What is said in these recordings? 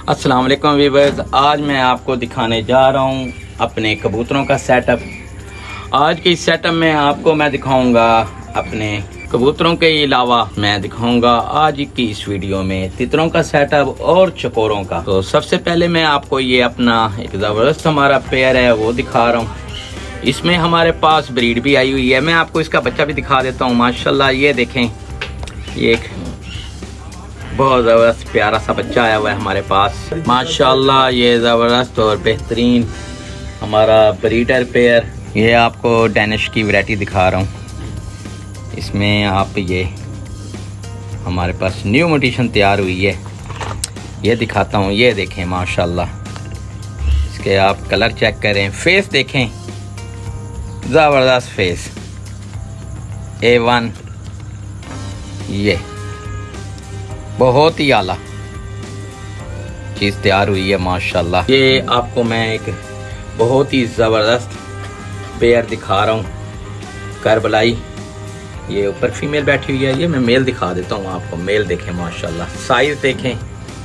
अस्सलाम वालेकुम व्यूअर्स, आज मैं आपको दिखाने जा रहा हूँ अपने कबूतरों का सेटअप। आज के इस सेटअप में आपको मैं दिखाऊंगा अपने कबूतरों के अलावा मैं दिखाऊंगा आज की इस वीडियो में तितरों का सेटअप और चकोरों का। तो सबसे पहले मैं आपको ये अपना एक ज़बरदस्त हमारा पेयर है वो दिखा रहा हूँ। इसमें हमारे पास ब्रीड भी आई हुई है। मैं आपको इसका बच्चा भी दिखा देता हूँ। माशाल्लाह ये देखें, ये एक बहुत ज़बरदस्त प्यारा सा बच्चा आया हुआ है हमारे पास। माशाल्लाह ये ज़बरदस्त और बेहतरीन हमारा ब्रीडर पेयर। ये आपको डेनिश की वैरायटी दिखा रहा हूँ। इसमें आप ये हमारे पास न्यू म्यूटेशन तैयार हुई है, ये दिखाता हूँ। ये देखें माशाल्लाह, इसके आप कलर चेक करें, फेस देखें, ज़बरदस्त फेस A1। ये बहुत ही आला चीज़ तैयार हुई है माशाल्लाह। ये आपको मैं एक बहुत ही ज़बरदस्त पेयर दिखा रहा हूँ, करबलाई। ये ऊपर फीमेल बैठी हुई है, ये मैं मेल दिखा देता हूँ आपको। मेल देखें माशाल्लाह, साइज देखें,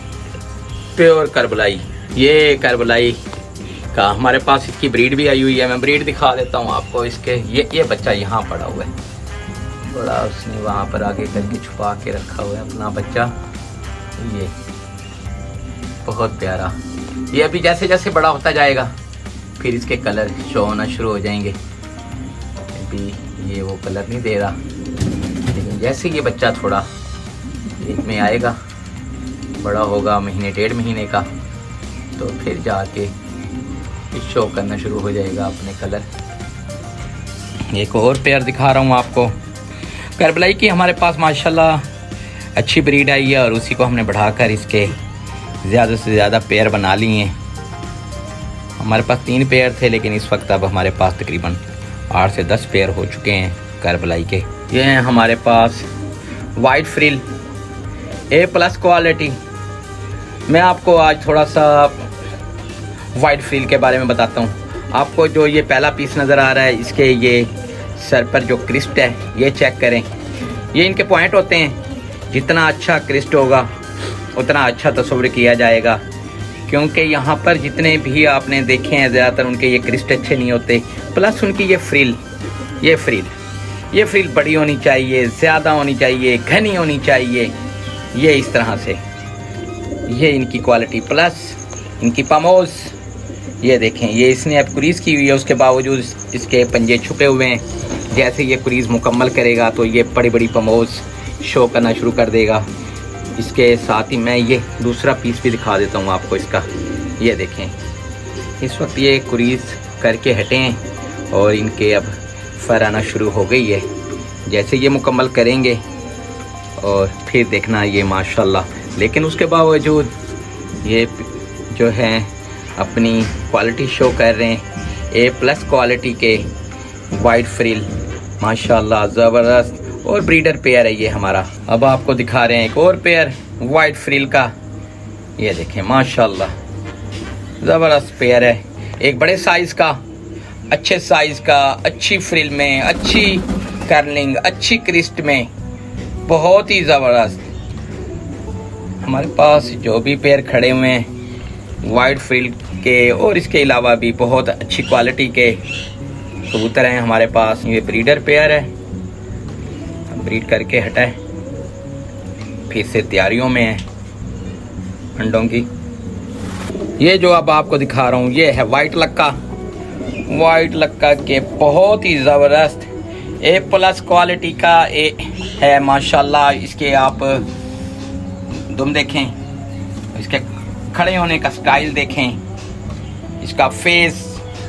प्योर करबलाई। ये करबलाई का हमारे पास इसकी ब्रीड भी आई हुई है, मैं ब्रीड दिखा देता हूँ आपको इसके। ये बच्चा यहाँ पड़ा हुआ है, बड़ा उसने वहाँ पर आगे करके छुपा के रखा हुआ है अपना बच्चा। ये बहुत प्यारा। ये अभी जैसे जैसे बड़ा होता जाएगा फिर इसके कलर शो होना शुरू हो जाएंगे। अभी ये वो कलर नहीं दे रहा, लेकिन जैसे ये बच्चा थोड़ा एक में आएगा, बड़ा होगा महीने डेढ़ महीने का, तो फिर जाके शो करना शुरू हो जाएगा अपने कलर। एक और पेयर दिखा रहा हूँ आपको करबलाई की। हमारे पास माशाल्लाह अच्छी ब्रीड आई है और उसी को हमने बढ़ाकर इसके ज़्यादा से ज़्यादा पेयर बना लिए हैं। हमारे पास 3 पेयर थे, लेकिन इस वक्त अब हमारे पास तकरीबन 8 से 10 पेयर हो चुके हैं करबलाई के। ये हैं हमारे पास वाइट फ्रिल A+ क्वालिटी। मैं आपको आज थोड़ा सा वाइट फ्रिल के बारे में बताता हूँ। आपको जो ये पहला पीस नज़र आ रहा है, इसके ये सर पर जो क्रिस्ट है ये चेक करें। ये इनके पॉइंट होते हैं, जितना अच्छा क्रिस्ट होगा उतना अच्छा तस्वीर किया जाएगा। क्योंकि यहाँ पर जितने भी आपने देखे हैं ज़्यादातर उनके ये क्रिस्ट अच्छे नहीं होते। प्लस उनकी ये फ्रिल बड़ी होनी चाहिए, ज़्यादा होनी चाहिए, घनी होनी चाहिए। ये इस तरह से ये इनकी क्वालिटी। प्लस इनकी पमोज ये देखें, ये इसने अब क्रीज़ की हुई है, उसके बावजूद इसके पंजे छुपे हुए हैं। जैसे ये क्रीज़ मुकम्मल करेगा तो ये बड़ी बड़ी पमोज शो करना शुरू कर देगा। इसके साथ ही मैं ये दूसरा पीस भी दिखा देता हूँ आपको इसका। ये देखें, इस वक्त ये क्रीज़ करके हटे हैं और इनके अब फर आना शुरू हो गई है। जैसे ये मुकम्मल करेंगे और फिर देखना ये माशाल्लाह। लेकिन उसके बावजूद ये जो है अपनी क्वालिटी शो कर रहे हैं। A+ क्वालिटी के वाइट फ्रिल माशाल्लाह ज़बरदस्त और ब्रीडर पेयर है ये हमारा। अब आपको दिखा रहे हैं एक और पेयर वाइट फ्रिल का। ये देखें माशाल्लाह ज़बरदस्त पेयर है, एक बड़े साइज़ का, अच्छे साइज़ का, अच्छी फ्रिल में, अच्छी कर्लिंग, अच्छी क्रिस्ट में, बहुत ही ज़बरदस्त। हमारे पास जो भी पेयर खड़े हुए हैं वाइट फ्रिल के और इसके अलावा भी बहुत अच्छी क्वालिटी के कबूतर हैं हमारे पास। ये ब्रीडर पेयर है, ब्रीड करके हटा है, फिर से तैयारियों में है अंडों की। ये जो अब आपको दिखा रहा हूँ ये है वाइट लक्का के बहुत ही ज़बरदस्त A+ क्वालिटी का है माशाल्लाह। इसके आप दुम देखें, इसके खड़े होने का स्टाइल देखें, इसका फेस,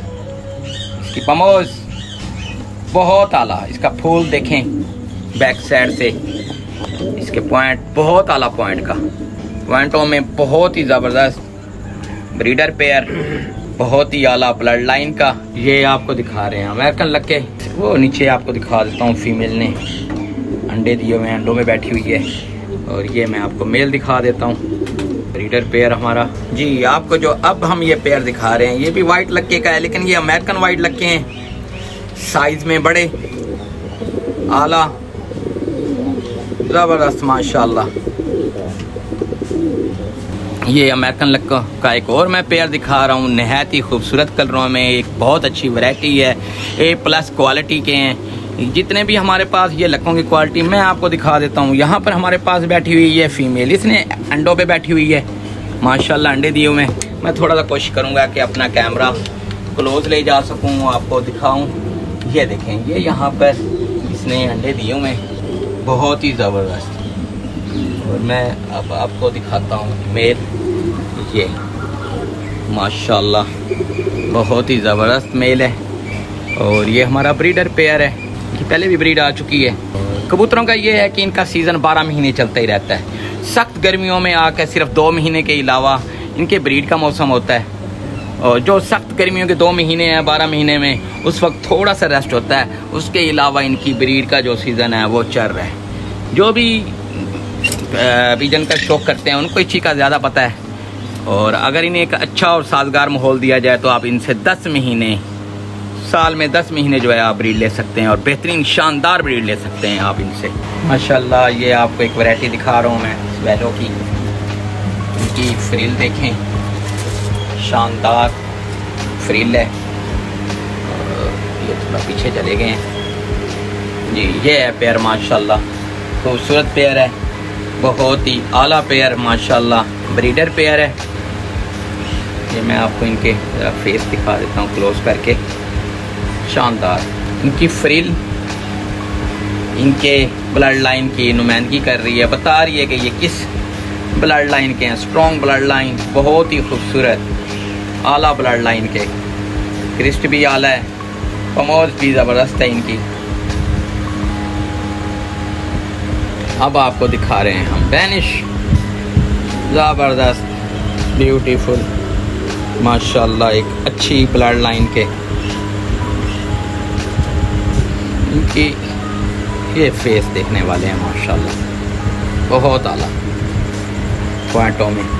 इसकी पमोज बहुत आला, इसका फूल देखें बैक साइड से, इसके पॉइंट बहुत आला पॉइंट का, पॉइंटों में बहुत ही ज़बरदस्त ब्रीडर पेयर, बहुत ही आला ब्लड लाइन का। ये आपको दिखा रहे हैं अमेरिकन लक्के। वो नीचे आपको दिखा देता हूँ, फीमेल ने अंडे दिए हुए हैं, अंडों में बैठी हुई है। और ये मैं आपको मेल दिखा देता हूँ, ब्रीडर पेयर हमारा जी। आपको जो अब हम ये पेयर दिखा रहे हैं ये भी वाइट लक्के का है, लेकिन ये अमेरिकन वाइट लक्के हैं, साइज में बड़े आला ज़बरदस्त माशाल्लाह। ये अमेरिकन लक्का का एक और मैं पेयर दिखा रहा हूँ, नहायत ही खूबसूरत कलरों में, एक बहुत अच्छी वैरायटी है, A+ क्वालिटी के हैं। जितने भी हमारे पास ये लक्कों की क्वालिटी मैं आपको दिखा देता हूँ। यहाँ पर हमारे पास बैठी हुई है फीमेल, इसने अंडों पे बैठी हुई है माशाल्लाह, अंडे दिए हुए। मैं थोड़ा सा कोशिश करूँगा कि अपना कैमरा क्लोज ले जा सकूँ, आपको दिखाऊँ। ये देखें, ये यहाँ पर इसने अंडे दिए हुए, बहुत ही ज़बरदस्त। और मैं अब आपको दिखाता हूँ मेल, ये माशाल्लाह बहुत ही ज़बरदस्त मेल है। और ये हमारा ब्रीडर पेयर है, कि पहले भी ब्रीड आ चुकी है। कबूतरों का ये है कि इनका सीज़न 12 महीने चलता ही रहता है। सख्त गर्मियों में आकर सिर्फ 2 महीने के अलावा इनके ब्रीड का मौसम होता है। और जो सख्त गर्मियों के 2 महीने हैं 12 महीने में, उस वक्त थोड़ा सा रेस्ट होता है। उसके अलावा इनकी ब्रीड का जो सीज़न है वो चल रहा है। जो भी बीजन का शौक करते हैं उनको इस चीज़ का ज़्यादा पता है। और अगर इन्हें एक अच्छा और साजगार माहौल दिया जाए तो आप इनसे 10 महीने, साल में 10 महीने जो है आप ब्रीड ले सकते हैं, और बेहतरीन शानदार ब्रीड ले सकते हैं आप इनसे माशाल्लाह। ये आपको एक वैरायटी दिखा रहा हूँ मैं स्वेलो की। इनकी फ्रिल देखें, शानदार फ्रिल है। ये थोड़ा पीछे चले गए हैं जी। ये है पेयर माशाल्लाह, खूबसूरत पेयर है, बहुत ही आला पेयर माशाल्लाह, ब्रीडर पेयर है। ये मैं आपको इनके फेस दिखा देता हूँ क्लोज करके, शानदार। इनकी फ्रिल इनके ब्लड लाइन की नुमाइंदगी कर रही है, बता रही है कि ये किस ब्लड लाइन के हैं। स्ट्रॉन्ग ब्लड लाइन, बहुत ही खूबसूरत आला ब्लड लाइन के। क्रिस्ट भी आला है, पमोज भी ज़बरदस्त है इनकी। अब आपको दिखा रहे हैं हम डैनिश, ज़बरदस्त ब्यूटीफुल माशाल्लाह, एक अच्छी ब्लड लाइन के। इनकी ये फेस देखने वाले हैं माशाल्लाह, बहुत आला पॉइंटों में।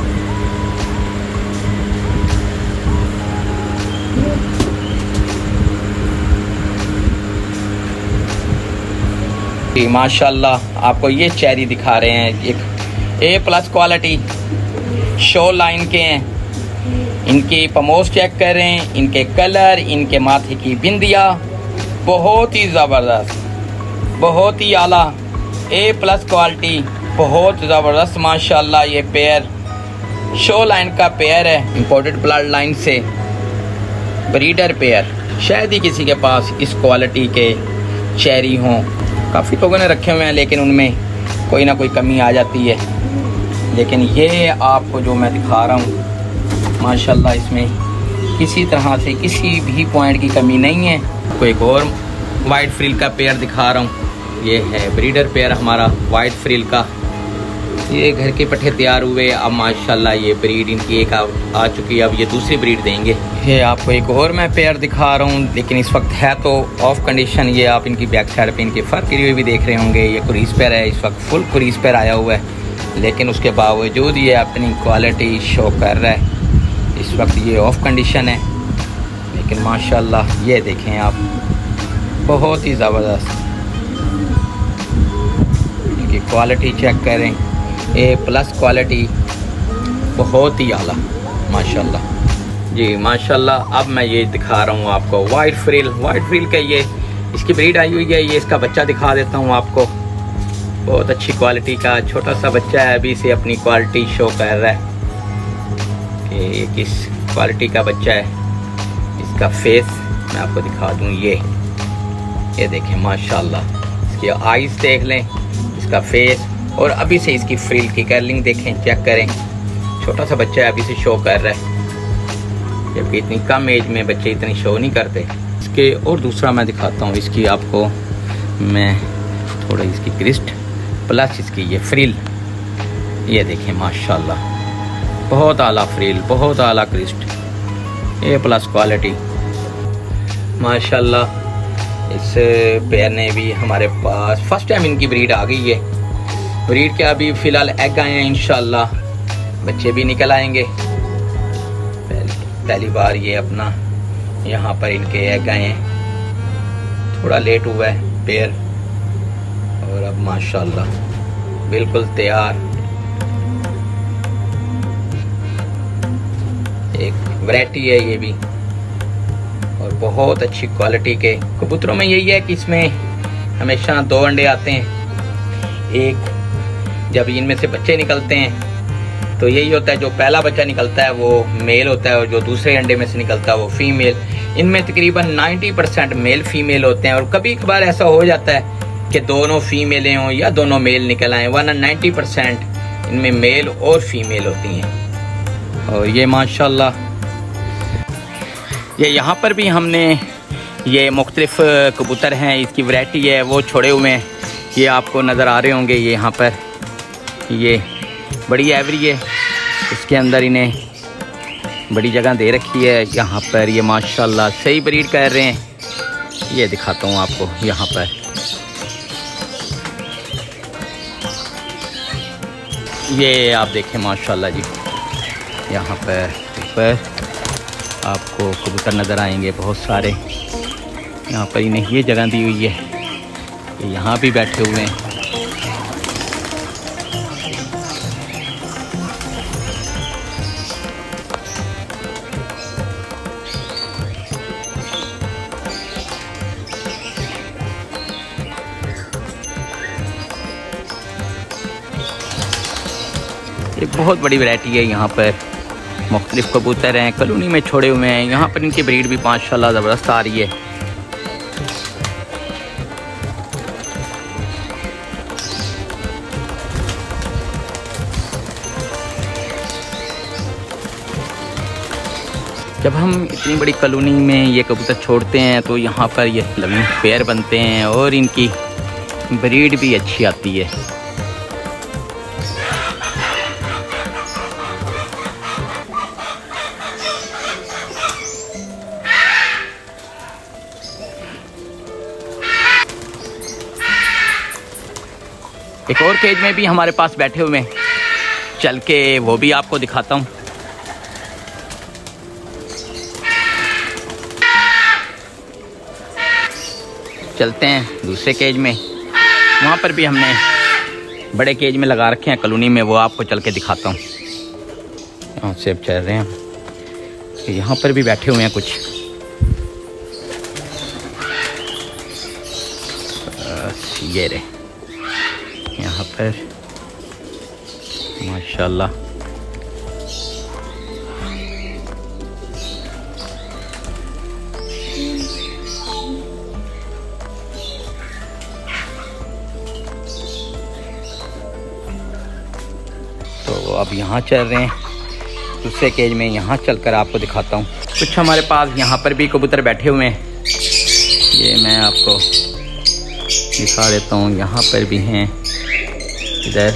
माशाल्लाह आपको ये चेरी दिखा रहे हैं, एक A+ क्वालिटी शो लाइन के हैं। इनकी पमोस चेक करें, इनके कलर, इनके माथे की बिंदिया, बहुत ही ज़बरदस्त, बहुत ही आला A+ क्वालिटी, बहुत ज़बरदस्त माशाल्लाह। ये पेयर शो लाइन का पेयर है, इंपोर्टेड ब्लड लाइन से ब्रीडर पेयर। शायद ही किसी के पास इस क्वालिटी के चेरी हों। काफ़ी लोगों ने रखे हुए हैं लेकिन उनमें कोई ना कोई कमी आ जाती है। लेकिन ये आपको जो मैं दिखा रहा हूँ माशाल्लाह, इसमें किसी तरह से किसी भी पॉइंट की कमी नहीं है। कोई एक और वाइट फ्रिल का पेयर दिखा रहा हूँ, ये है ब्रीडर पेयर हमारा वाइट फ्रिल का। ये घर के पट्टे तैयार हुए, अब माशाल्लाह ये ब्रीड इनकी एक आ चुकी है, अब ये दूसरी ब्रीड देंगे। ये आपको एक और मैं पेयर दिखा रहा हूँ, लेकिन इस वक्त है तो ऑफ कंडीशन। ये आप इनकी बैक साइड पे इनकी फर गिरी हुई भी देख रहे होंगे। ये कुरीस पेयर है, इस वक्त फुल कुरीस पेयर आया हुआ है, लेकिन उसके बावजूद ये अपनी क्वालिटी शो कर रहा है। इस वक्त ये ऑफ कंडीशन है, लेकिन माशाल्लाह ये देखें आप, बहुत ही ज़बरदस्त। इनकी क्वालिटी चेक करें, A+ क्वालिटी, बहुत ही आला माशाल्लाह जी माशाल्लाह। अब मैं ये दिखा रहा हूँ आपको वाइट फ्रिल का, ये इसकी ब्रीड आई हुई है। ये इसका बच्चा दिखा देता हूँ आपको, बहुत अच्छी क्वालिटी का छोटा सा बच्चा है, अभी से अपनी क्वालिटी शो कर रहा है कि ये किस क्वालिटी का बच्चा है। इसका फेस मैं आपको दिखा दूँ, ये देखें माशाल्लाह, इसकी आइज़ देख लें, इसका फेस, और अभी से इसकी फ्रिल की कर्लिंग देखें, चेक करें। छोटा सा बच्चा है, अभी से शो कर रहा है, जबकि इतनी कम एज में बच्चे इतनी शो नहीं करते। इसके और दूसरा मैं दिखाता हूँ, इसकी आपको मैं थोड़ा इसकी क्रिस्ट प्लस इसकी ये फ्रिल, ये देखें माशाल्लाह, बहुत आला फ्रिल, बहुत आला क्रिस्ट, A+ क्वालिटी माशाल्लाह। इस पेयर ने भी हमारे पास फर्स्ट टाइम इनकी ब्रीड आ गई है। ब्रीड के अभी फ़िलहाल एग आए हैं, इंशाल्लाह बच्चे भी निकल आएंगे। पहली बार ये अपना यहाँ पर इनके एग आए हैं, थोड़ा लेट हुआ है पेयर, और अब माशाल्लाह बिल्कुल तैयार। एक वैरायटी है ये भी, और बहुत अच्छी क्वालिटी के कबूतरों में यही है कि इसमें हमेशा 2 अंडे आते हैं। एक जब इनमें से बच्चे निकलते हैं तो यही होता है, जो पहला बच्चा निकलता है वो मेल होता है और जो दूसरे अंडे में से निकलता है वो फीमेल। इनमें तकरीबन 90% मेल फीमेल होते हैं, और कभी कभार ऐसा हो जाता है कि दोनों फीमेलें हों या दोनों मेल निकल आए, वरना 90% इनमें मेल और फीमेल होती हैं। और ये माशाल्लाह ये यहाँ पर भी हमने ये मुख्तलिफ कबूतर हैं, इसकी वैरायटी है वो छोड़े हुए हैं, ये आपको नज़र आ रहे होंगे। ये यहाँ पर ये बड़ी एवरी है, इसके अंदर इन्हें बड़ी जगह दे रखी है। यहाँ पर ये माशाल्लाह सही ब्रीड कर रहे हैं। ये दिखाता हूँ आपको, यहाँ पर ये आप देखें माशाल्लाह जी, यहाँ पर ऊपर आपको कबूतर नज़र आएंगे बहुत सारे। यहाँ पर इन्हें ये जगह दी हुई है, ये यहाँ भी बैठे हुए हैं। एक बहुत बड़ी वैरायटी है, यहाँ पर मुख्तलिफ कबूतर हैं, कॉलोनी में छोड़े हुए हैं। यहाँ पर इनकी ब्रीड भी माशाल्लाह ज़बरदस्त आ रही है। जब हम इतनी बड़ी कॉलोनी में ये कबूतर छोड़ते हैं तो यहाँ पर ये लविंग पेयर बनते हैं और इनकी ब्रीड भी अच्छी आती है। एक और केज में भी हमारे पास बैठे हुए हैं, चल के वो भी आपको दिखाता हूँ। चलते हैं दूसरे केज में, वहाँ पर भी हमने बड़े केज में लगा रखे हैं कॉलोनी में, वो आपको चल के दिखाता हूँ। यहाँ से अब चल रहे हैं, यहाँ पर भी बैठे हुए हैं कुछ। ये रहे यहाँ पर माशाल्लाह। तो अब यहाँ चल रहे हैं दूसरे केज में, यहाँ चलकर आपको दिखाता हूँ। कुछ हमारे पास यहाँ पर भी कबूतर बैठे हुए हैं, ये मैं आपको दिखा देता हूँ। यहाँ पर भी हैं इधर।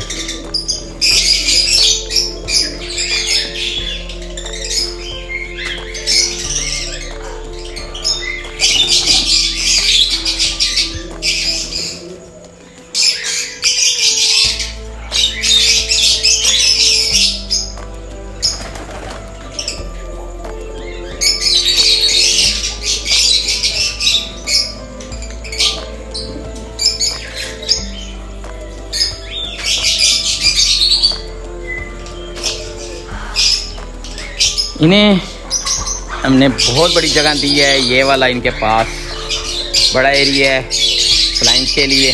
इन्हें हमने बहुत बड़ी जगह दी है, ये वाला इनके पास बड़ा एरिया है फ्लाइंग के लिए।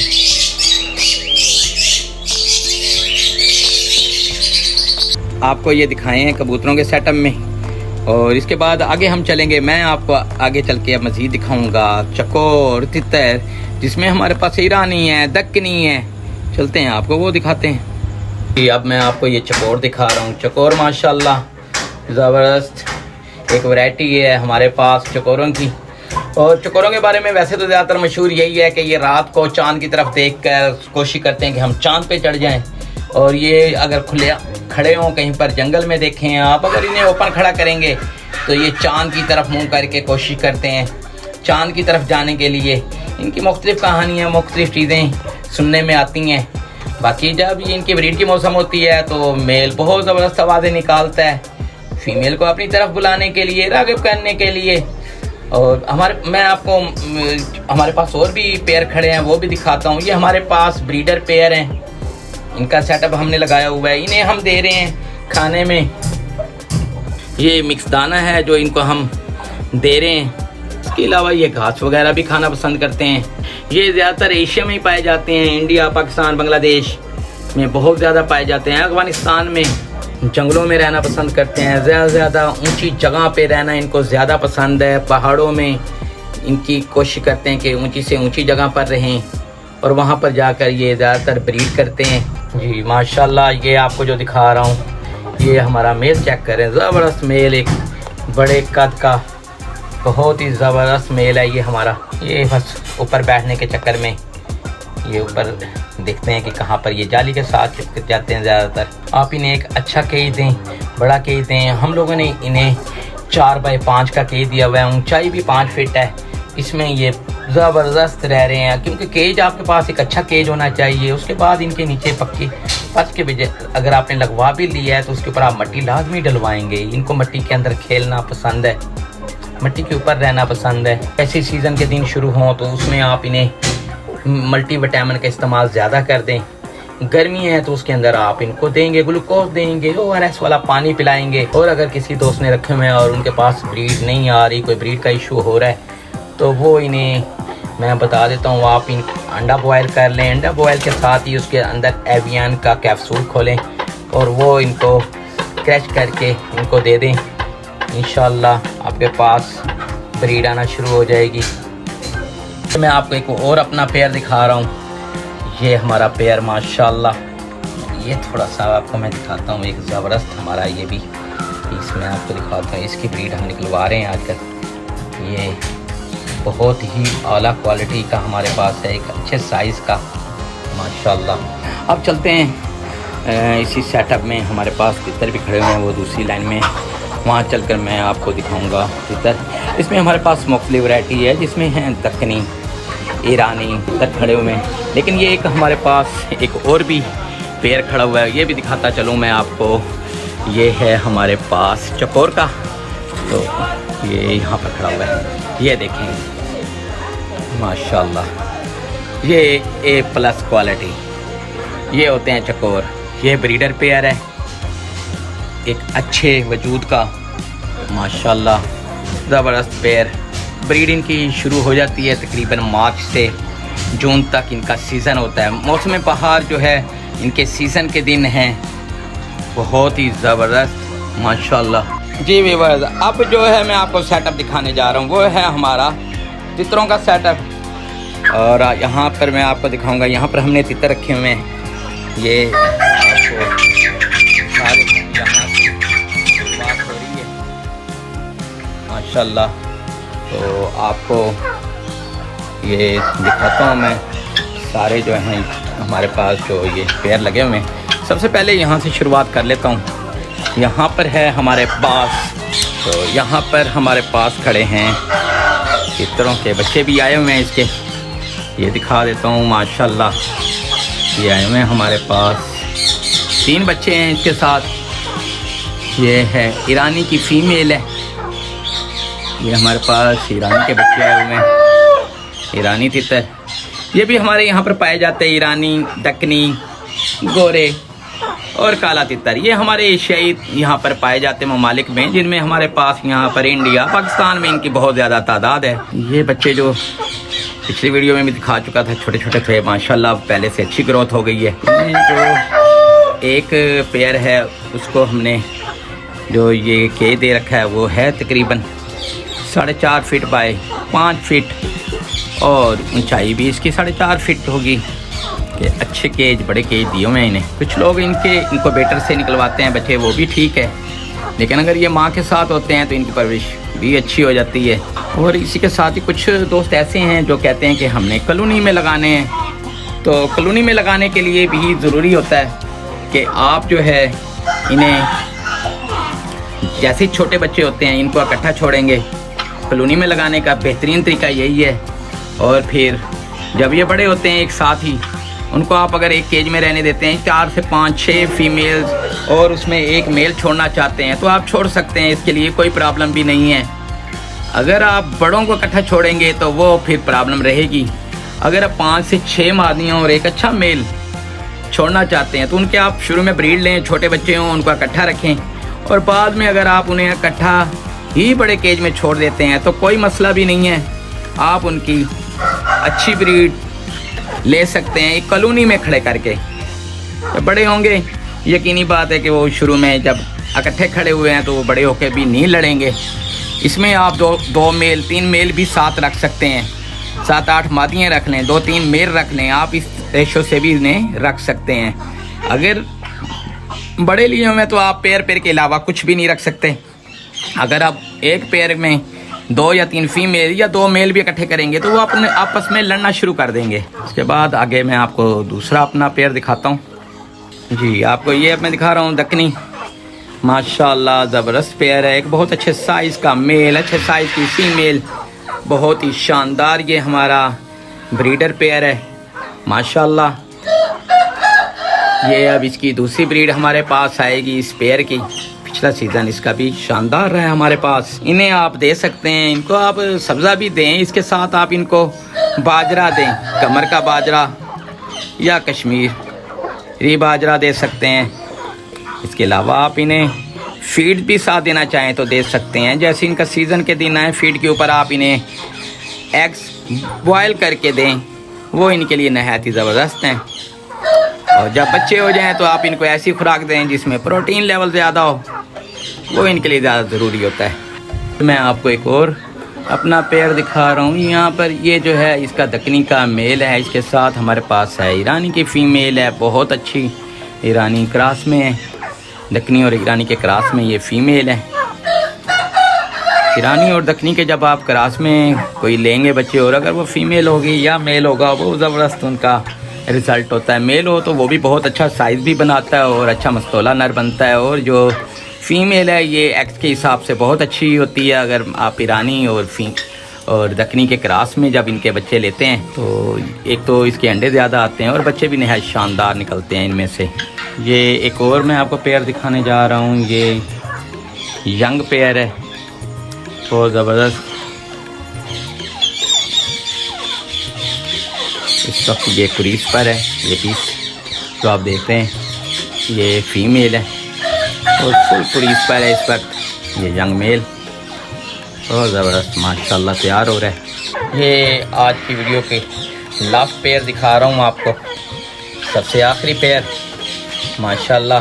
आपको ये दिखाए हैं कबूतरों के सेटअप में, और इसके बाद आगे हम चलेंगे। मैं आपको आगे चल के मज़ीद दिखाऊंगा चकोर, तितर, जिसमें हमारे पास ईरानी है, दक्कनी है। चलते हैं आपको वो दिखाते हैं। अब मैं आपको ये चकोर दिखा रहा हूँ। चकोर माशाल्लाह ज़बरदस्त एक वैरायटी है हमारे पास चकोरों की। और चकोरों के बारे में वैसे तो ज़्यादातर मशहूर यही है कि ये रात को चांद की तरफ देख कर कोशिश करते हैं कि हम चांद पे चढ़ जाएं। और ये अगर खुले खड़े हों कहीं पर जंगल में देखें आप, अगर इन्हें ओपन खड़ा करेंगे तो ये चांद की तरफ मुँह करके कोशिश करते हैं चांद की तरफ जाने के लिए। इनकी मुख्तलिफ कहानियाँ, मुख्तलिफ चीज़ें सुनने में आती हैं। बाकी जब ये इनकी ब्रीड की मौसम होती है तो मेल बहुत ज़बरदस्त आवाज़ें निकालता है फीमेल को अपनी तरफ बुलाने के लिए, राग़िब करने के लिए। और हमारे पास और भी पेयर खड़े हैं, वो भी दिखाता हूँ। ये हमारे पास ब्रीडर पेयर हैं, इनका सेटअप हमने लगाया हुआ है। इन्हें हम दे रहे हैं खाने में ये मिक्स दाना है जो इनको हम दे रहे हैं। इसके अलावा ये घास वगैरह भी खाना पसंद करते हैं। ये ज़्यादातर एशिया में ही पाए जाते हैं, इंडिया, पाकिस्तान, बांग्लादेश में बहुत ज़्यादा पाए जाते हैं। अफगानिस्तान में जंगलों में रहना पसंद करते हैं, ज़्यादा ऊंची जगह पे रहना इनको ज़्यादा पसंद है। पहाड़ों में इनकी कोशिश करते हैं कि ऊंची से ऊंची जगह पर रहें और वहाँ पर जाकर ये ज़्यादातर ब्रीड करते हैं। जी माशाल्लाह, ये आपको जो दिखा रहा हूँ ये हमारा मेल चेक करें, ज़बरदस्त मेल, एक बड़े कद का बहुत ही ज़बरदस्त मेल है ये हमारा। ये बस ऊपर बैठने के चक्कर में ये ऊपर देखते हैं कि कहाँ पर ये जाली के साथ चिपक जाते हैं ज़्यादातर। आप इन्हें एक अच्छा केज दें, बड़ा केज दें। हम लोगों ने इन्हें 4 बाई 5 का केज दिया हुआ है, ऊंचाई भी 5 फीट है। इसमें ये ज़बरदस्त रह रहे हैं क्योंकि केज आपके पास एक अच्छा केज होना चाहिए। उसके बाद इनके नीचे पक्की फर्श के बजाय अगर आपने लगवा भी लिया है तो उसके ऊपर आप मट्टी लाजमी डलवाएंगे। इनको मट्टी के अंदर खेलना पसंद है, मट्टी के ऊपर रहना पसंद है। ऐसे सीज़न के दिन शुरू हों तो उसमें आप इन्हें मल्टीविटामिन का इस्तेमाल ज़्यादा कर दें। गर्मी है तो उसके अंदर आप इनको देंगे ग्लूकोज देंगे, ORS वाला पानी पिलाएंगे। और अगर किसी दोस्त ने रखे हुए हैं और उनके पास ब्रीड नहीं आ रही, कोई ब्रीड का इशू हो रहा है, तो वो इन्हें मैं बता देता हूँ, आप इन अंडा बॉयल कर लें। अंडा बॉयल के साथ ही उसके अंदर एवियन का कैप्सूल खोलें और वो इनको क्रश करके इनको दे दें। इंशाल्लाह आपके पास ब्रीड आना शुरू हो जाएगी। मैं आपको एक और अपना पेयर दिखा रहा हूँ। ये हमारा पेयर माशाल्लाह, ये थोड़ा सा आपको मैं दिखाता हूँ, एक ज़बरदस्त हमारा ये भी इसमें आपको दिखाता हूँ। इसकी ब्रीड हम निकलवा रहे हैं आजकल। ये बहुत ही आला क्वालिटी का हमारे पास है, एक अच्छे साइज़ का माशाल्लाह। अब चलते हैं इसी सेटअप में, हमारे पास तितर भी खड़े हुए हैं, वो दूसरी लाइन में, वहाँ चलकर मैं आपको दिखाऊंगा तितर। इसमें हमारे पास मुख्तलिफ वैरायटी है जिसमें हैं दक्कनी, ईरानी तितर खड़े हुए हैं। लेकिन ये एक हमारे पास एक और भी पेयर खड़ा हुआ है, ये भी दिखाता चलूँ मैं आपको। ये है हमारे पास चकोर का, तो ये यहाँ पर खड़ा हुआ है, ये देखें माशाल्लाह, ये A+ क्वालिटी, ये होते हैं चकोर। ये ब्रीडर पेयर है एक अच्छे वजूद का माशाल्लाह, ज़बरदस्त पेयर। ब्रीड इनकी शुरू हो जाती है तकरीबन मार्च से जून तक इनका सीज़न होता है। मौसम बहार जो है इनके सीज़न के दिन हैं, बहुत ही ज़बरदस्त माशाल्लाह। जी व्यूअर्स, अब जो है मैं आपको सेटअप दिखाने जा रहा हूँ, वो है हमारा तितरों का सेटअप। और यहाँ पर मैं आपको दिखाऊंगा, यहाँ पर हमने तितर रखे हुए हैं। ये सारे यहाँ से बात हो रही है माशाल्लाह, तो आपको ये दिखाता हूँ मैं। सारे जो हैं हमारे पास जो ये पेयर लगे हुए हैं, सबसे पहले यहाँ से शुरुआत कर लेता हूँ। यहाँ पर है हमारे पास, तो यहाँ पर हमारे पास खड़े हैं तितरों के बच्चे भी आए हुए हैं इसके, ये दिखा देता हूँ माशाल्लाह। ये आए हुए हैं हमारे पास, 3 बच्चे हैं इसके साथ। ये है ईरानी की फ़ीमेल है, ये हमारे पास ईरानी के बच्चे आए हुए हैं, ईरानी तितर। ये भी हमारे यहाँ पर पाए जाते हैं, ईरानी, दक्कनी, गोरे और काला तितर। ये हमारे एशियाई यहाँ पर पाए जाते हैं ममालिक में, जिनमें हमारे पास यहाँ पर इंडिया, पाकिस्तान में इनकी बहुत ज़्यादा तादाद है। ये बच्चे जो पिछली वीडियो में भी दिखा चुका था, छोटे छोटे थे माशाल्लाह, पहले से अच्छी ग्रोथ हो गई है। जो एक पेयर है उसको हमने जो ये केज दे रखा है वो है तकरीबन 4.5 फीट बाय 5 फीट और ऊंचाई भी इसकी 4.5 फीट होगी। ये अच्छे केज, बड़े केज दिए हुए हैं इन्हें। कुछ लोग इनको बेटर से निकलवाते हैं बच्चे, वो भी ठीक है, लेकिन अगर ये माँ के साथ होते हैं तो इनकी परवरिश भी अच्छी हो जाती है। और इसी के साथ ही कुछ दोस्त ऐसे हैं जो कहते हैं कि हमने कॉलोनी में लगाने हैं, तो कॉलोनी में लगाने के लिए भी ज़रूरी होता है कि आप जो है इन्हें, जैसे छोटे बच्चे होते हैं इनको इकट्ठा छोड़ेंगे। कॉलोनी में लगाने का बेहतरीन तरीका यही है। और फिर जब ये बड़े होते हैं एक साथ ही, उनको आप अगर एक केज में रहने देते हैं, 4 से 5-6 फीमेल्स और उसमें एक मेल छोड़ना चाहते हैं तो आप छोड़ सकते हैं, इसके लिए कोई प्रॉब्लम भी नहीं है। अगर आप बड़ों को इकट्ठा छोड़ेंगे तो वो फिर प्रॉब्लम रहेगी। अगर आप 5 से 6 मादियाँ और एक अच्छा मेल छोड़ना चाहते हैं तो उनके आप शुरू में ब्रीड लें, छोटे बच्चे हों उनको इकट्ठा रखें और बाद में अगर आप उन्हें इकट्ठा ही बड़े केज में छोड़ देते हैं तो कोई मसला भी नहीं है, आप उनकी अच्छी ब्रीड ले सकते हैं एक कॉलोनी में खड़े करके। जब बड़े होंगे यकीनी बात है कि वो शुरू में जब इकट्ठे खड़े हुए हैं तो वो बड़े होकर भी नहीं लड़ेंगे। इसमें आप दो मेल 3 मेल भी साथ रख सकते हैं, 7-8 मादियाँ रख लें, 2-3 मेल रख लें, आप इस रेशो से भी इन्हें रख सकते हैं। अगर बड़े लिए में तो आप पेयर के अलावा कुछ भी नहीं रख सकते। अगर आप एक पेयर में 2 या 3 फीमेल या 2 मेल भी इकट्ठे करेंगे तो वो अपने आपस में लड़ना शुरू कर देंगे। उसके बाद आगे मैं आपको दूसरा अपना पेयर दिखाता हूँ जी। आपको ये मैं दिखा रहा हूँ दक्कनी, माशाल्लाह ज़बरदस्त पेयर है। एक बहुत अच्छे साइज़ का मेल, अच्छे साइज़ की फीमेल, बहुत ही शानदार ये हमारा ब्रीडर पेयर है माशाल्लाह। ये अब इसकी दूसरी ब्रीड हमारे पास आएगी इस पेयर की। पिछला सीज़न इसका भी शानदार रहा है हमारे पास। इन्हें आप दे सकते हैं, इनको आप सब्ज़ा भी दें, इसके साथ आप इनको बाजरा दें, कमर का बाजरा या कश्मीरी बाजरा दे सकते हैं। इसके अलावा आप इन्हें फीड भी साथ देना चाहें तो दे सकते हैं। जैसे इनका सीज़न के दिन आए फीड के ऊपर आप इन्हें एग्स बॉयल करके दें, वो इनके लिए नहायत ही ज़बरदस्त हैं। और जब बच्चे हो जाएं तो आप इनको ऐसी खुराक दें जिसमें प्रोटीन लेवल ज़्यादा हो, वो इनके लिए ज़्यादा ज़रूरी होता है। मैं आपको एक और अपना पेयर दिखा रहा हूँ। यहाँ पर ये जो है इसका दक्कनी का मेल है, इसके साथ हमारे पास है ईरानी की फ़ीमेल है, बहुत अच्छी ईरानी क्रॉस में है। दक्कनी और ईरानी के क्रॉस में ये फ़ीमेल है। ईरानी और दक्कनी के जब आप क्रॉस में कोई लेंगे बच्चे, और अगर वो फ़ीमेल होगी या मेल होगा, वो ज़बरदस्त उनका रिज़ल्ट होता है। मेल हो तो वो भी बहुत अच्छा साइज़ भी बनाता है और अच्छा मस्तौला नर बनता है। और जो फ़ीमेल है ये एक्स के हिसाब से बहुत अच्छी होती है। अगर आप ईरानी और दक्कनी के क्रॉस में जब इनके बच्चे लेते हैं तो एक तो इसके अंडे ज़्यादा आते हैं और बच्चे भी नहायत शानदार निकलते हैं इनमें से। ये एक और मैं आपको पेयर दिखाने जा रहा हूँ। ये यंग पेयर है, बहुत ज़बरदस्त। इस वक्त ये क्रीज पर है, ये पीस जो आप देख रहे हैं ये फीमेल है और फुल क्रीज पर है इस वक्त ये यंग मेल। बहुत ज़बरदस्त माशाल्लाह तैयार हो रहा है। ये आज की वीडियो के लास्ट पेयर दिखा रहा हूँ आपको, सबसे आखिरी पेयर माशाल्लाह।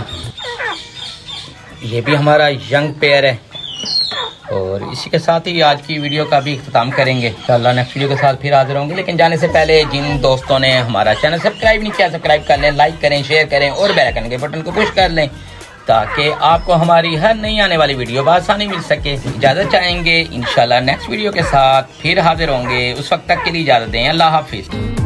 ये भी हमारा यंग पेयर है और इसी के साथ ही आज की वीडियो का भी इख्तिताम करेंगे। इंशाअल्लाह नेक्स्ट वीडियो के साथ फिर हाजिर होंगे। लेकिन जाने से पहले जिन दोस्तों ने हमारा चैनल सब्सक्राइब नहीं किया, सब्सक्राइब कर लें, लाइक करें, शेयर करें और बेल आइकन के बटन को पुश कर लें ताकि आपको हमारी हर नई आने वाली वीडियो बआसानी मिल सके। इजाज़त चाहेंगे, इंशाअल्लाह नेक्स्ट वीडियो के साथ फिर हाजिर होंगे। उस वक्त तक के लिए इजाज़त दें। अल्लाह हाफिज़।